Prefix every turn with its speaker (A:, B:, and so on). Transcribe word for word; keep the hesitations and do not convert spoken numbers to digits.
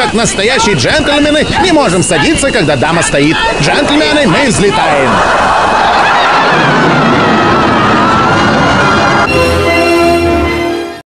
A: как настоящие джентльмены, не можем садиться, когда дама стоит. Джентльмены, мы взлетаем.